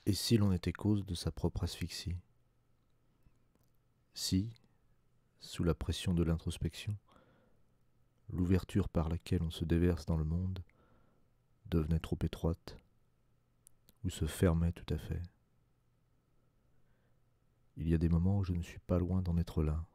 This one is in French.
Et si l'on était cause de sa propre asphyxie? Si, sous la pression de l'introspection, l'ouverture par laquelle on se déverse dans le monde devenait trop étroite, ou se fermait tout à fait. Il y a des moments où je ne suis pas loin d'en être là.